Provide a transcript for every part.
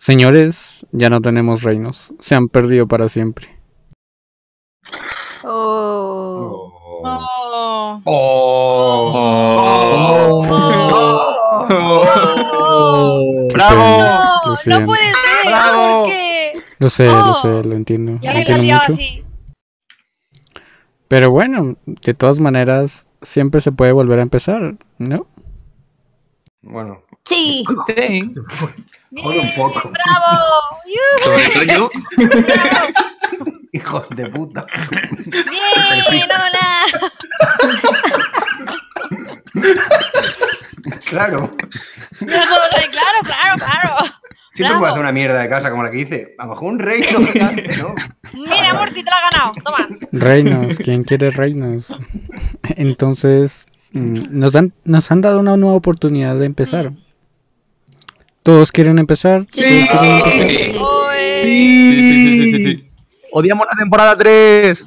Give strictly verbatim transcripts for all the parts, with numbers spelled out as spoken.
Señores, ya no tenemos reinos. Se han perdido para siempre. Oh. Oh. Oh. Oh. Oh. Oh. ¡Bravo! Lo No, siento. no puede ser. ¡Bravo! ¿Por qué? Lo sé, lo Oh. sé, lo entiendo. Ya Lo que la entiendo liaba mucho. así. Pero bueno, de todas maneras, siempre se puede volver a empezar, ¿no? Bueno, Sí. Sí. Joder un poco. ¡Bravo! ¡Yujú! Sobre todo yo. hijos de puta. ¡Bien! ¡Hola! Claro. Claro, claro, claro. Siempre Bravo. puedo hacer una mierda de casa como la que hice. A lo mejor un reino gigante, ¿no? Mira, amorcito, te la has ganado. Toma. Reinos, ¿quién quiere reinos? Entonces, mm, nos, dan, nos han dado una nueva oportunidad de empezar. ¿Todos quieren empezar? Sí. ¿Todos quieren Sí. empezar? Sí, sí. Oe. Sí, sí, sí, sí, sí, sí. Odiamos la temporada tres.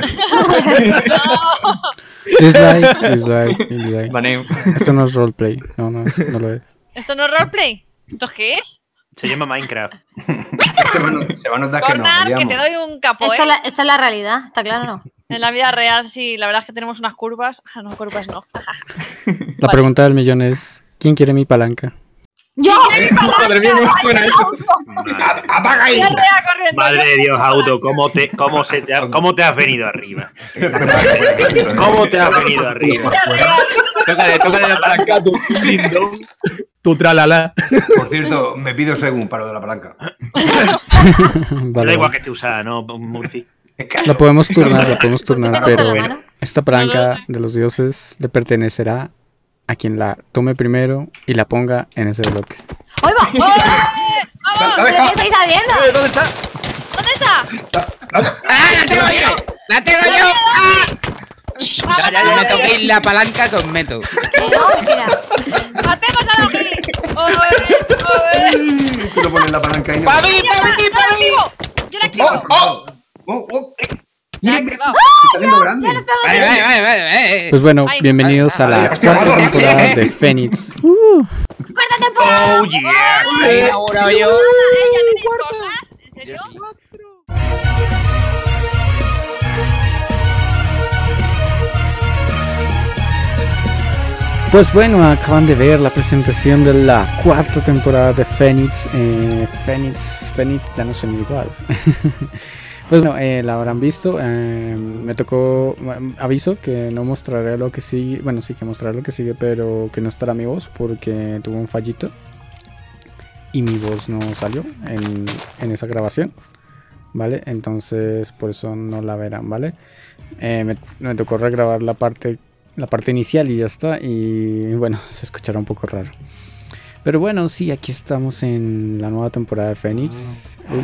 No. Dislike, dislike, dislike. Vale. Esto no es roleplay. No, no, no lo es. ¿Esto no es roleplay? ¿Esto qué es? Se llama Minecraft. Se va, a no- se va a notar que no. Cornar, que odiamos. te doy un capo, Esta ¿eh? es, la, esta es la realidad, está claro. En la vida real, sí, la verdad es que tenemos unas curvas. Ah, no, curvas no. La Vale. pregunta del millón es, ¿quién quiere mi palanca? ¡Yo! Madre mía, cómo suena eso. Madre, ¡Apaga ahí! Ya rea corriendo. madre de Dios, Auto, ¿cómo te, cómo, se te ha- ¿cómo te has venido arriba? ¿Cómo ¿Cómo te has venido arriba? Ya rea. Tócale, tócale la palanca, tu lindón, tu tralala. Por cierto, me pido según para lo de la palanca. Vale, Da igual vale. que esté usada, ¿no, Murci? La podemos turnar, la podemos ¿Por qué turnar, te corta pero la mano? esta palanca de los dioses le pertenecerá a quien la tome primero y la ponga en ese bloque. ¡Ahí va! ¡Vamos! ¿Dónde ¿Pero está? qué estáis haciendo? Eh, ¿Dónde está? ¿Dónde está? ¡Ah, la tengo yo! ¡La tengo yo! ¡Ah! Ah, No me toquéis la palanca que os meto. No, mira. ¡Matemos a Dogi! ¡Oe! ¡Oe! Tú lo pones la palanca y no. ¡Pa' mí, pa' mí, ¡Yo la pa' mí! activo! ¡Yo la activo! ¡Oh! ¡Oh! ¡Oh! ¡Oh! eh, Ya la Mira, he mira, activado. se está haciendo grande. Vale, vale, vale, vale, vale. Pues bueno, Ay. bienvenidos a la cuarta temporada de Phoenix. ¡Cuarta temporada! ¡Oh, yeah! He inaugurado yo. ¿Ya tenéis cosas? ¿En serio? Pues bueno, acaban de ver la presentación de la cuarta temporada de Phoenix. Eh, Phoenix, Phoenix, ya no son iguales. Pues bueno, eh, la habrán visto. Eh, me tocó eh, aviso que no mostraré lo que sigue. Bueno, sí que mostraré lo que sigue, pero que no estará mi voz porque tuvo un fallito y mi voz no salió en, en esa grabación. ¿Vale? Entonces por eso no la verán, ¿vale? Eh, me, me tocó regrabar la parte la parte inicial y ya está, y bueno, se escuchará un poco raro, pero bueno, sí, aquí estamos en la nueva temporada de Phoenix. Uy,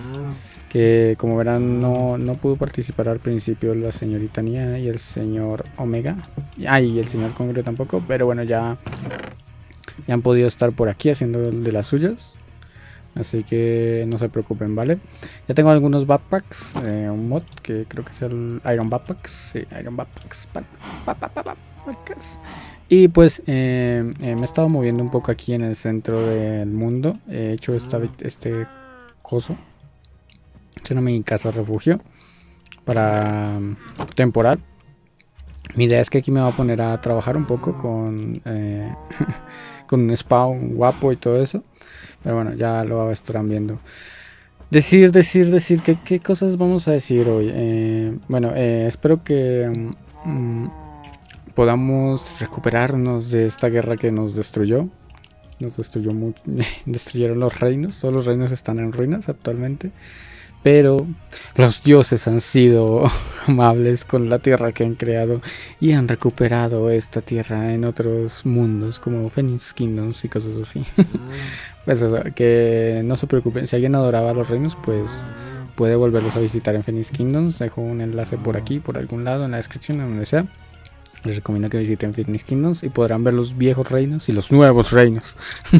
que como verán no, no pudo participar al principio la señorita Nia y el señor Omega, ah, y el señor Congre tampoco, pero bueno, ya ya han podido estar por aquí haciendo de las suyas. Así que no se preocupen, ¿vale? Ya tengo algunos backpacks, eh, un mod que creo que es el Iron Backpacks. Sí, Iron Backpacks. Back, back, back, back, backpacks. Y pues eh, eh, me he estado moviendo un poco aquí en el centro del mundo. He hecho esta, este coso. Este es mi casa refugio para um, temporal. Mi idea es que aquí me voy a poner a trabajar un poco con, eh, con un spawn guapo y todo eso. Pero bueno, ya lo estarán viendo. Decir, decir, decir, ¿qué, qué cosas vamos a decir hoy? Eh, bueno, eh, espero que mm, podamos recuperarnos de esta guerra que nos destruyó. Nos destruyó mucho, destruyeron los reinos. Todos los reinos están en ruinas actualmente. Pero los dioses han sido amables con la tierra que han creado y han recuperado esta tierra en otros mundos como Phoenix Kingdoms y cosas así. Pues eso, que no se preocupen, si alguien adoraba a los reinos, pues puede volverlos a visitar en Phoenix Kingdoms. Dejo un enlace por aquí, por algún lado, en la descripción, en donde sea. Les recomiendo que visiten Phoenix Kingdoms y podrán ver los viejos reinos y los nuevos reinos.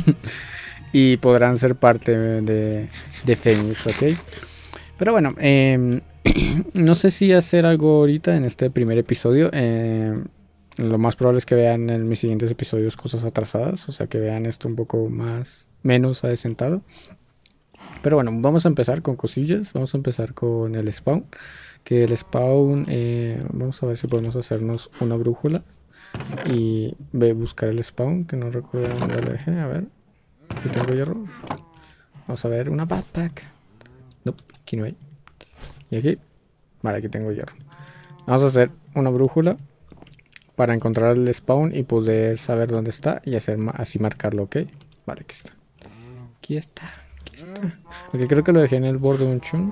Y podrán ser parte de, de Phoenix, ¿ok? Pero bueno, eh, no sé si hacer algo ahorita en este primer episodio. Eh, lo más probable es que vean en mis siguientes episodios cosas atrasadas. O sea, que vean esto un poco más, menos adesentado. Pero bueno, vamos a empezar con cosillas. Vamos a empezar con el spawn. Que el spawn, eh, vamos a ver si podemos hacernos una brújula y ve buscar el spawn, que no recuerdo dónde lo dejé. A ver si tengo hierro. Vamos a ver, una backpack. No, aquí no hay. Y aquí, vale, aquí tengo hierro. Vamos a hacer una brújula para encontrar el spawn y poder saber dónde está y hacer así marcarlo, ¿ok? Vale, aquí está. Aquí está, aquí está. Ok, creo que lo dejé en el borde de un chunk.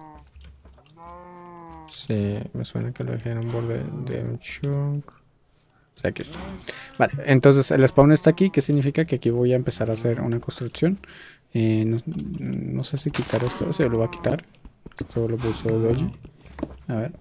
Sí, me suena que lo dejé en un borde de un chunk. Sí, aquí está. Vale, entonces el spawn está aquí, que significa que aquí voy a empezar a hacer una construcción. Eh, no, no sé si quitar esto, se lo voy a quitar. Esto lo puso Doji. A ver.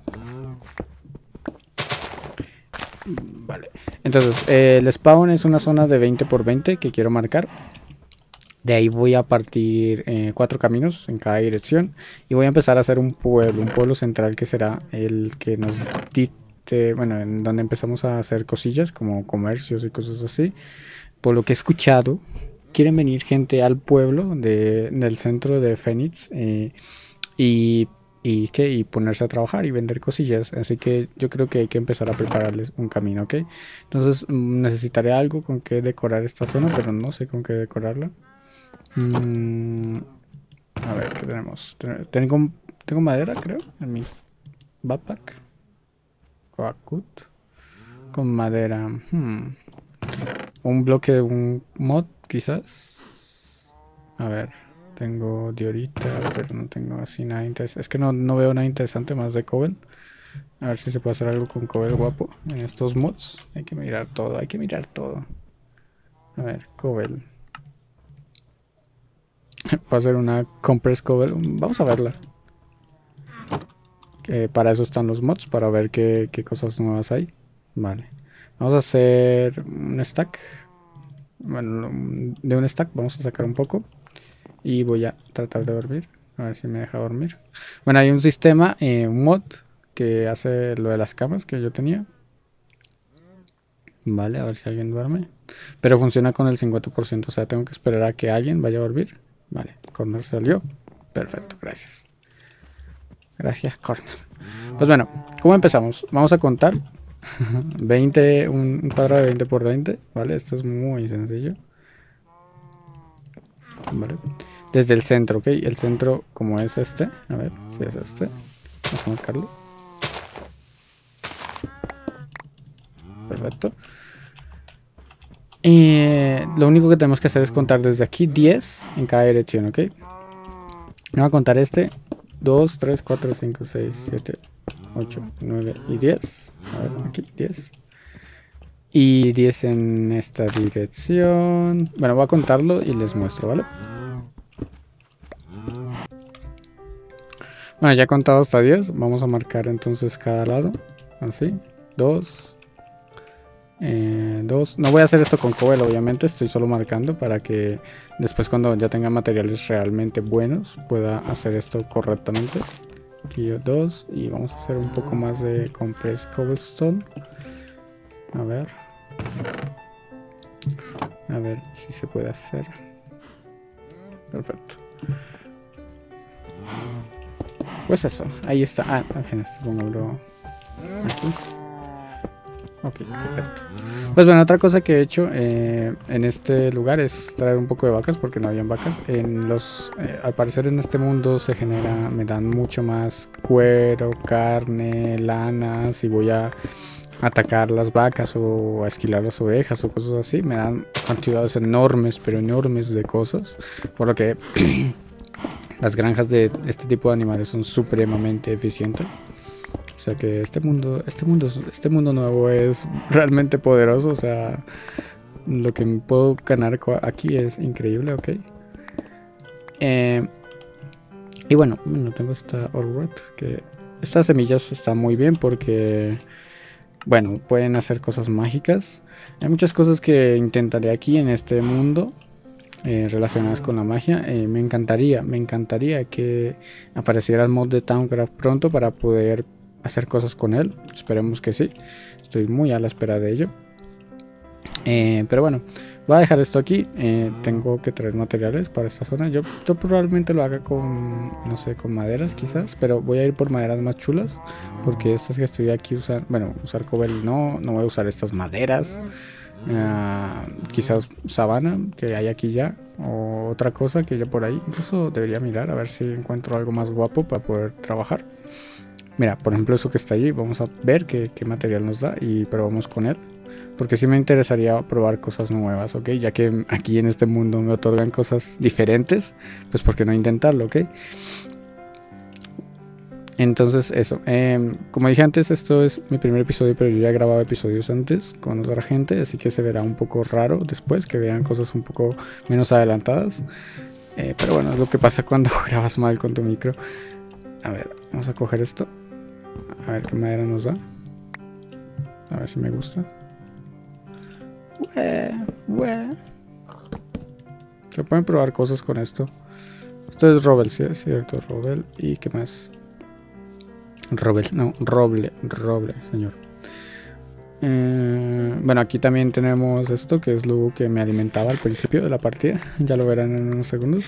Vale, entonces eh, el spawn es una zona de veinte por veinte que quiero marcar. De ahí voy a partir eh, cuatro caminos en cada dirección y voy a empezar a hacer un pueblo, un pueblo central que será el que nos dicte, bueno, en donde empezamos a hacer cosillas como comercios y cosas así. Por lo que he escuchado, quieren venir gente al pueblo de, del centro de Phoenix eh, y Y, ¿qué? y ponerse a trabajar y vender cosillas. Así que yo creo que hay que empezar a prepararles un camino, ¿ok? Entonces necesitaré algo con que decorar esta zona, pero no sé con qué decorarla. Mm, a ver, ¿qué tenemos? Tengo, tengo madera, creo, en mi backpack. Coacut. Con madera. Hmm. Un bloque de un mod, quizás. A ver. Tengo diorita, pero no tengo así nada interesante. Es que no, no veo nada interesante más de Cobble. A ver si se puede hacer algo con Cobble guapo en estos mods. Hay que mirar todo, hay que mirar todo. A ver, Cobble. Puedo hacer una Compress Cobble. Vamos a verla. Que para eso están los mods, para ver qué, qué cosas nuevas hay. Vale. Vamos a hacer un stack. Bueno, de un stack vamos a sacar un poco. Y voy a tratar de dormir. A ver si me deja dormir. Bueno, hay un sistema, eh, un mod que hace lo de las camas que yo tenía. Vale, a ver si alguien duerme. Pero funciona con el cincuenta por ciento. O sea, tengo que esperar a que alguien vaya a dormir. Vale, Corner salió. Perfecto, gracias. Gracias, Corner. Pues bueno, ¿cómo empezamos? Vamos a contar. veinte, un, un cuadrado de veinte por veinte. Vale, esto es muy sencillo. Vale. Desde el centro, ok. El centro, como es este. A ver si es este. Vamos a marcarlo. Perfecto. Y lo único que tenemos que hacer es contar desde aquí diez en cada dirección, ok. Voy a contar este. dos, tres, cuatro, cinco, seis, siete, ocho, nueve y diez. A ver, aquí, diez. Y diez en esta dirección. Bueno, voy a contarlo y les muestro, ¿vale? Bueno, ya he contado hasta diez. Vamos a marcar entonces cada lado. Así. dos. Eh, dos. No voy a hacer esto con Cobble, obviamente. Estoy solo marcando para que después, cuando ya tenga materiales realmente buenos, pueda hacer esto correctamente. Aquí dos. Y vamos a hacer un poco más de Compress Cobblestone. A ver. A ver si se puede hacer. Perfecto. Pues eso, ahí está. Ah, apenas pongo aquí. Ok, perfecto. Pues bueno, otra cosa que he hecho eh, en este lugar es traer un poco de vacas, porque no habían vacas. En los, eh, al parecer en este mundo se genera, me dan mucho más cuero, carne, lana. Si voy a atacar las vacas o a esquilar las ovejas o cosas así, me dan cantidades enormes, pero enormes de cosas. Por lo que las granjas de este tipo de animales son supremamente eficientes. O sea que este mundo, este mundo, este mundo nuevo es realmente poderoso. O sea, lo que puedo ganar aquí es increíble, ok. Eh, y bueno, bueno, tengo esta Orrod, que estas semillas están muy bien porque, bueno, pueden hacer cosas mágicas. Hay muchas cosas que intentaré aquí en este mundo eh, relacionadas con la magia. Eh, me encantaría, me encantaría que apareciera el mod de Thaumcraft pronto para poder hacer cosas con él. Esperemos que sí. Estoy muy a la espera de ello. Eh, pero bueno, voy a dejar esto aquí. Eh, tengo que traer materiales para esta zona. Yo, yo probablemente lo haga con, no sé, con maderas quizás. Pero voy a ir por maderas más chulas. Porque estas que estoy aquí usando, bueno, usar cobel no, no voy a usar estas maderas. Uh, quizás sabana que hay aquí ya. O otra cosa que ya por ahí. Incluso debería mirar a ver si encuentro algo más guapo para poder trabajar. Mira, por ejemplo eso que está allí. Vamos a ver qué, qué material nos da y probamos con él. Porque sí me interesaría probar cosas nuevas, ¿ok? Ya que aquí en este mundo me otorgan cosas diferentes, pues ¿por qué no intentarlo, ok? Entonces eso, eh, como dije antes, esto es mi primer episodio, pero yo ya he grabado episodios antes con otra gente, así que se verá un poco raro después, que vean cosas un poco menos adelantadas. Eh, pero bueno, es lo que pasa cuando grabas mal con tu micro. A ver, vamos a coger esto. A ver qué madera nos da. A ver si me gusta. Ue, ue. Se pueden probar cosas con esto. Esto es Robel, ¿sí? Es cierto, Robel. ¿Y qué más? Robel, no, Roble, Roble, señor. Eh, bueno, aquí también tenemos esto, que es lo que me alimentaba al principio de la partida. Ya lo verán en unos segundos.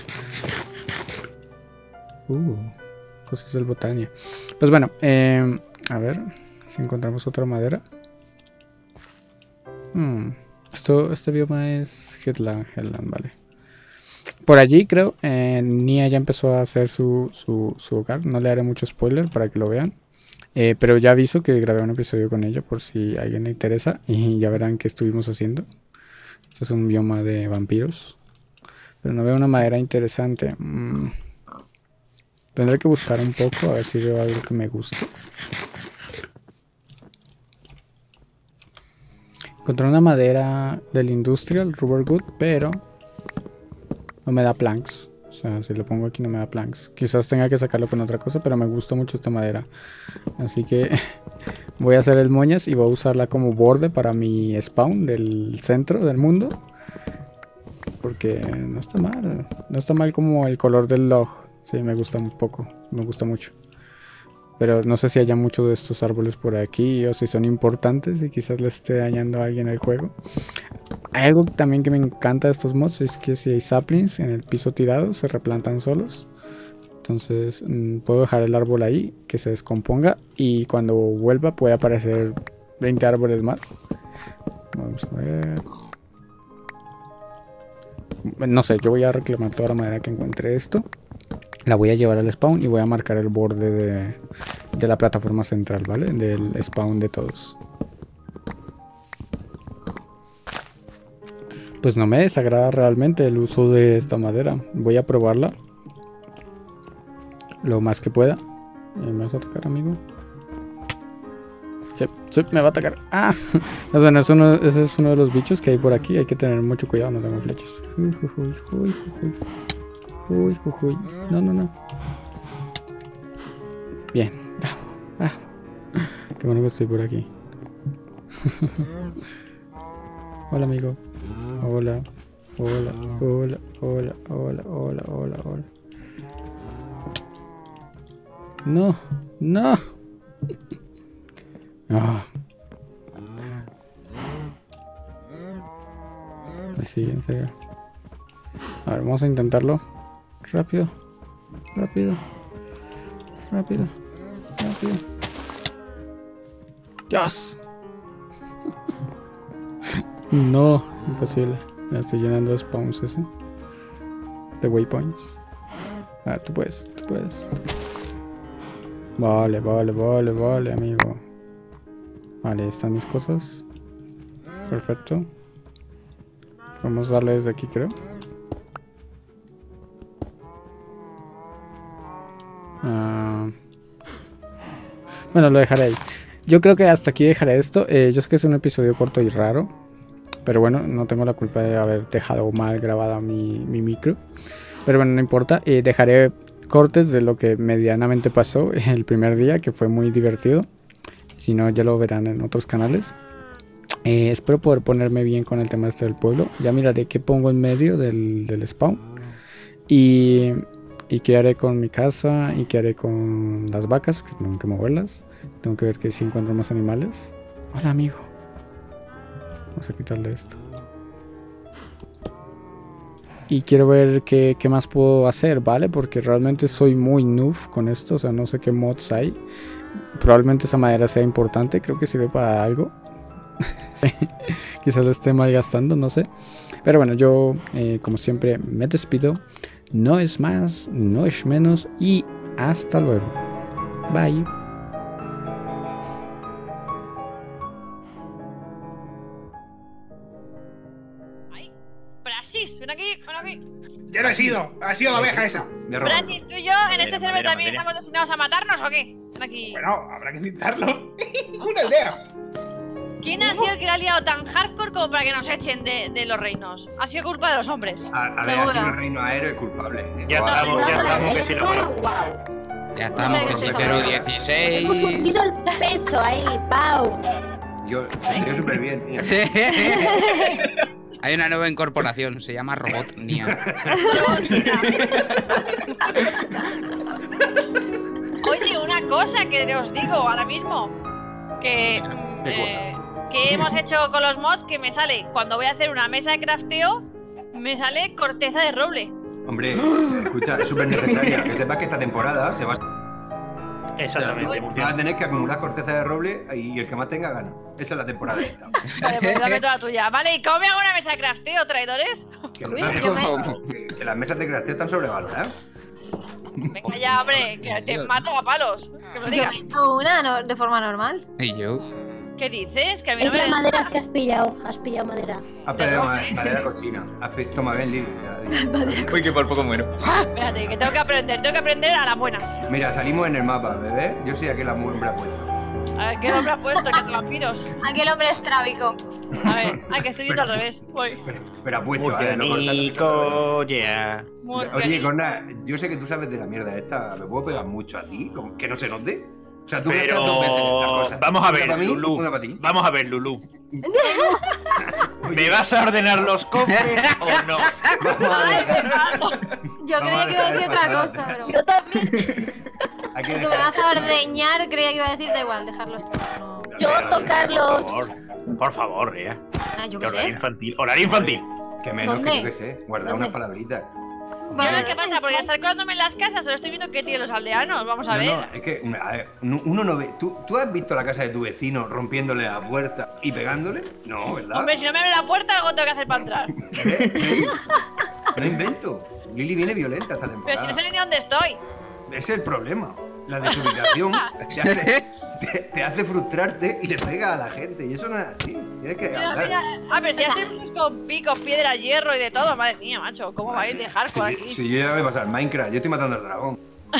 Uh, cosas del Botania. Pues bueno, eh, a ver si encontramos otra madera. Hmm. Esto, este bioma es Headland, Headland, vale. Por allí creo, eh, Nia ya empezó a hacer su, su, su hogar. No le haré mucho spoiler para que lo vean. Eh, pero ya aviso que grabé un episodio con ella por si a alguien le interesa. Y ya verán qué estuvimos haciendo. Este es un bioma de vampiros. Pero no veo una madera interesante. Mm. Tendré que buscar un poco a ver si veo algo que me guste. Encontré una madera del Industrial, Rubberwood, pero no me da planks. O sea, si lo pongo aquí no me da planks. Quizás tenga que sacarlo con otra cosa, pero me gusta mucho esta madera. Así que voy a hacer el moñas y voy a usarla como borde para mi spawn del centro del mundo. Porque no está mal. No está mal como el color del log. Sí, me gusta un poco. Me gusta mucho. Pero no sé si haya muchos de estos árboles por aquí o si son importantes y quizás le esté dañando a alguien el juego. Hay algo también que me encanta de estos mods, es que si hay saplings en el piso tirado se replantan solos. Entonces mmm, puedo dejar el árbol ahí, que se descomponga y cuando vuelva puede aparecer veinte árboles más. Vamos a ver. No sé, yo voy a reclamar toda la madera que encuentre esto. La voy a llevar al spawn y voy a marcar el borde de, de la plataforma central, ¿vale? Del spawn de todos. Pues no me desagrada realmente el uso de esta madera. Voy a probarla lo más que pueda. ¿Me vas a atacar, amigo? Sí, sí, me va a atacar. ¡Ah! Pues bueno, es uno, ese es uno de los bichos que hay por aquí. Hay que tener mucho cuidado, no tengo flechas. Uy, uy, uy, uy, uy. Uy, uy, uy. No, no, no. Bien, bravo, bravo. Qué bueno que estoy por aquí. Hola, amigo. Hola, hola, hola, hola, hola, hola, hola, hola. No, no. Ah. Me sigue, en serio. A ver, vamos a intentarlo. Rápido, rápido, rápido, rápido. ¡Dios! No, imposible. Ya estoy llenando de spawns ese. De waypoints. A ver, tú puedes, tú puedes. Vale, vale, vale, vale, amigo. Vale, ahí están mis cosas. Perfecto. Vamos a darle desde aquí, creo. Uh, bueno, lo dejaré ahí. Yo creo que hasta aquí dejaré esto. Eh, yo sé que es un episodio corto y raro, pero bueno, no tengo la culpa de haber dejado mal grabada mi, mi micro. Pero bueno, no importa. Eh, dejaré cortes de lo que medianamente pasó el primer día, que fue muy divertido. Si no, ya lo verán en otros canales. Eh, espero poder ponerme bien con el tema este del pueblo. Ya miraré qué pongo en medio del, del spawn. Y... Y qué haré con mi casa y qué haré con las vacas, que tengo que moverlas. Tengo que ver que si encuentro más animales. Hola, amigo. Vamos a quitarle esto. Y quiero ver qué, qué más puedo hacer, ¿vale? Porque realmente soy muy noob con esto. O sea, no sé qué mods hay. Probablemente esa madera sea importante. Creo que sirve para algo. Sí. Quizás lo esté malgastando, no sé. Pero bueno, yo eh, como siempre me despido. No es más, no es menos. Y hasta luego. Bye. Praxis, ven aquí, ven aquí. Yo no he sido, ha sido la oveja esa. Me robo. Praxis, tú y yo en este server madera, también madera. estamos destinados a matarnos, ¿o qué? Ven aquí. Bueno, habrá que intentarlo. Una idea. ¿Quién ha sido el que le ha liado tan hardcore como para que nos echen de, de los reinos? Ha sido culpa de los hombres. A, a ver, Seguro. ha sido el reino aéreo y culpable. Ya Guau. estamos, ya estamos, que si no conozco. Ya No estamos sé qué con es eso. cero dieciséis. Hemos hundido el pecho ahí, Pau. Yo se dio súper bien. tío. Hay una nueva incorporación, se llama Robot Nia. Oye, una cosa que os digo ahora mismo. Que, mm, ¿Qué cosa? eh, que hemos hecho con los mods que me sale, cuando voy a hacer una mesa de crafteo, me sale corteza de roble. Hombre, escucha, es súper necesaria. Que sepas que esta temporada se va a... Exactamente, Vas a Murciano. tener que acumular corteza de roble y el que más tenga gana. Esa es la temporada esta. Vale, pues dame toda la tuya. Vale, ¿y cómo me hago una mesa de crafteo, traidores? Que, Uy, no te- yo me- que- que las mesas de crafteo están sobrevaloradas. Venga ya, hombre, que te mato a palos. Que me lo Yo digas. me he hecho una no- de forma normal. Y yo. ¿Qué dices? Que a mí no Es me... la madera que has pillado. Has pillado madera. Has perdido ma- madera cochina. Has pe- Toma, ven, Lili. ya- Uy, que por poco muero. Espérate, que tengo que aprender, tengo que aprender a las buenas. Mira, salimos en el mapa, bebé. Yo soy aquel hombre apuesto. A ver, ¿qué nombre has puesto? Que te vampiros. Aquel hombre estrábico. A ver, ay, que estoy yendo al revés. Voy. Pero, pero apuesto, a ver, lo cortas- Murcianico, yeah. Oye, Corna, yo sé que tú sabes de la mierda esta. ¿Me puedo pegar mucho a ti? Como que no se note. O sea, tú me Pero haces dos veces las cosas. vamos a Una ver, para mí, Lulú. una para ti. Vamos a ver, Lulú. ¿Me vas a ordenar los cofres o no? Vamos a dejar- Yo Vamos creía a que iba a dejar decir de otra pasar. cosa, pero. Yo también. Hay que Que me dejar- vas a ordeñar, creía que iba a decir, da igual, dejarlo estar. No. Yo tocarlos. Por favor, por favor, eh. Ah, yo Que qué horario sé. infantil. Horario infantil. Que menos, ¿Dónde? que yo qué sé. Guardar ¿Dónde? unas palabritas. Bueno, ¿qué pasa? Porque estar colándome en las casas, solo estoy viendo qué tienen los aldeanos. Vamos a No, ver. no, es que, a ver, uno no ve. ¿Tú, ¿Tú has visto la casa de tu vecino rompiéndole la puerta y pegándole? No, ¿verdad? Hombre, si no me abre la puerta, algo tengo que hacer para entrar. ¿Eh? No invento. Lili viene violenta esta temporada. Pero si no sé ni dónde estoy. Ese es el problema. La desubicación te hace, te, te hace frustrarte y le pega a la gente. Y eso no es así. Tienes que Mira, hablar. mira. Ah, pero si hacemos con picos, piedra, hierro y de todo. Madre mía, macho. ¿Cómo vais de hardcore Si, aquí? si yo ya voy a pasar Minecraft, yo estoy matando al dragón.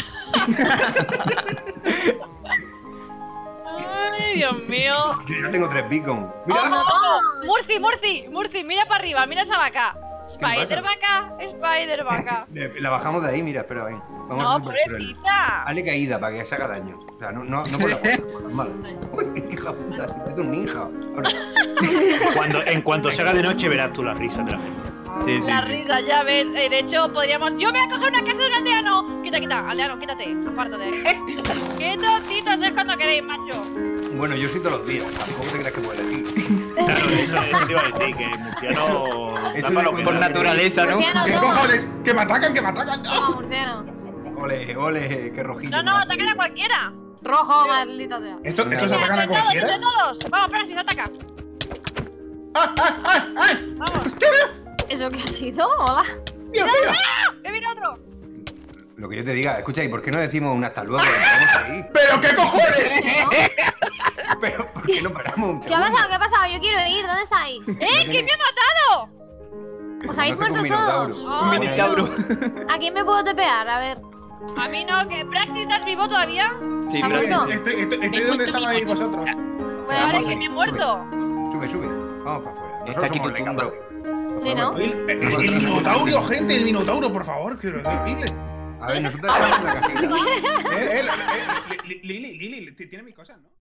Ay, Dios mío. Yo ya tengo tres beacons. Mira. ¡Ojo, ojo! Murci, Murci, Murci, mira para arriba, mira esa vaca. pasa? Spider vaca, Spider vaca. Eh, La bajamos de ahí, mira, espera, ven. Vamos a No, ser súper cruel. pobrecita. Hazle caída para que se haga daño. O sea, no, no, no por la fuerza, por las malas. Uy, qué hija puta, es un ninja. Ahora, Cuando, en cuanto se haga de noche, verás tú la risa de la gente. Sí, sí, La sí. risa, ya ves. Eh, De hecho, podríamos. ¡Yo me voy a coger una casa de un aldeano! Quita, quita, aldeano, quítate. Apártate. ¡Qué tontitos sois cuando queréis, macho! bueno, yo soy todos los días. Tampoco te creas que puedo elegir. Claro, eso, eso te iba a decir, que el murciano. Eso tapa de lo que Por da. naturaleza, ¿no? Murciano, ¿Qué toma. cojones? ¡Que me atacan, que me atacan! Toma, murciano. Ole, ole, qué rojillo. No, no, atacan a cualquiera. Rojo, maldita sea. ¿Esto, Venga, ¿Estos venga, atacan a Entre todos, cualquiera? entre todos. Vamos, Praxis, ataca. ¡Ah, ah, ah, ah! Vamos. ¿Eso qué ha sido? Hola. ¡Dios mío! ¡Que viene otro! Lo que yo te diga, escucha, ¿y por qué no decimos un hasta luego? Vamos ahí. ¿Pero qué cojones? ¿No? Pero, ¿por qué no paramos un ¿Qué ha segundo? pasado? ¿Qué ha pasado? Yo quiero ir. ¿Dónde estáis? ¡Eh, que me ha matado! ¿Os habéis No sé, muerto un minotauro. todos? Un Oh, minotauro. tío. ¿A quién me puedo tepear? A ver. A mí no, que Praxis, ¿estás vivo todavía? Sí, ¿Se ha claro. muerto? Estoy, estoy, estoy donde estabais vosotros. Bueno, Vale, vale. que me he muerto. Sube, sube. Vamos para afuera. Está Nosotros aquí somos tu Leca, tumba. bro. Sí, ¿no? El, el, el minotauro, gente, el minotauro, por favor, que horrible. A ver, nosotros estamos en la casita. Eh, eh, eh, eh, Lili, Lili, Lili, tiene mis cosas, ¿no?